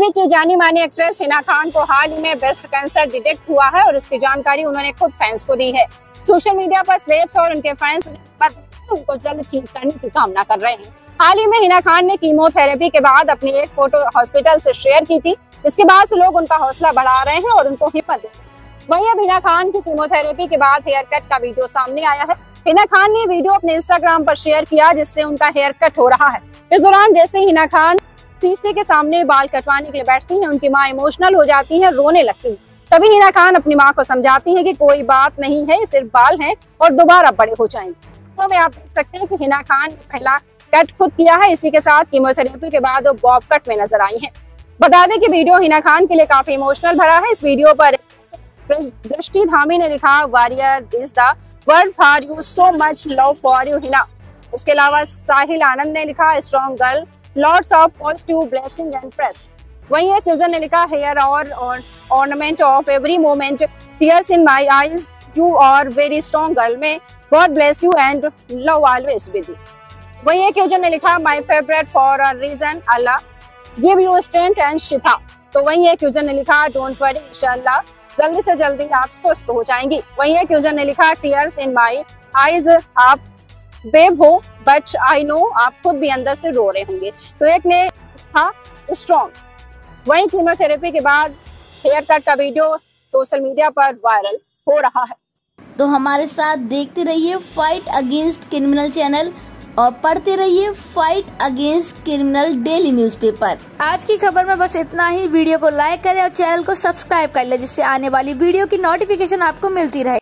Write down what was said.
बॉलीवुड की जानी मानी एक्ट्रेस हिना खान को हाल ही में ब्रेस्ट कैंसर डिटेक्ट हुआ है और इसकी जानकारी उन्होंने खुद फैंस को दी है। सोशल मीडिया पर सेलेब्स और उनके फैंस उनको जल्द ठीक करने की कामना कर रहे हैं। हाल ही में हिना खान ने कीमोथेरेपी के बाद अपनी एक फोटो हॉस्पिटल से शेयर की थी, इसके बाद से लोग उनका हौसला बढ़ा रहे हैं और उनको हिम्मत दे रहे हैं। वहीं अब हिना खान की कीमोथेरेपी के बाद हेयर कट का वीडियो सामने आया है। हिना खान ने वीडियो अपने इंस्टाग्राम पर शेयर किया जिससे उनका हेयर कट हो रहा है। इस दौरान जैसे हिना खान शीशे के सामने बाल कटवाने के लिए बैठती हैं, उनकी मां इमोशनल हो जाती है, रोने लगती है। तभी हिना खान अपनी मां को समझाती हैं कि कोई बात नहीं है, सिर्फ बाल हैं और दोबारा बड़े हो जाएंगे। तो में आप देख सकते हैं कि हिना खान ने पहला कट खुद किया है। इसी के साथ कीमोथेरेपी के बाद वो बॉब कट में नजर आई हैं। बता दें कि वीडियो हिना खान के लिए काफी इमोशनल भरा है। इस वीडियो पर दृष्टि धामी ने लिखा, warrior is the word for you, so much love for you Hina. इसके अलावा साहिल आनंद ने लिखा, strong girl, lots of positive blessing and press. वहीं एक यूजर ने लिखा, हेयर और ornament of every moment, tears in my eyes, you are very strong girl, may God bless you and love always with you. वहीं एक user ने लिखा, my favourite for a reason, Allah give you strength and शिफा। तो वहीं एक user ने लिखा, डोंट वरी इंशाल्लाह जल्दी से जल्दी आप स्वस्थ हो जाएंगी। वहीं एक यूजर ने लिखा, टीयर्स इन माय आईज, आप बेब हो बट आई नो, आप खुद भी अंदर से रो रहे होंगे। तो एक ने लिखा, स्ट्रॉन्ग। वहीं कीमोथेरेपी के बाद हेयर कट का वीडियो सोशल मीडिया पर वायरल हो रहा है। तो हमारे साथ देखते रहिए फाइट अगेंस्ट क्रिमिनल चैनल और पढ़ते रहिए fight against criminal daily newspaper. आज की खबर में बस इतना ही। वीडियो को लाइक करें और चैनल को सब्सक्राइब कर ले जिससे आने वाली वीडियो की नोटिफिकेशन आपको मिलती रहे।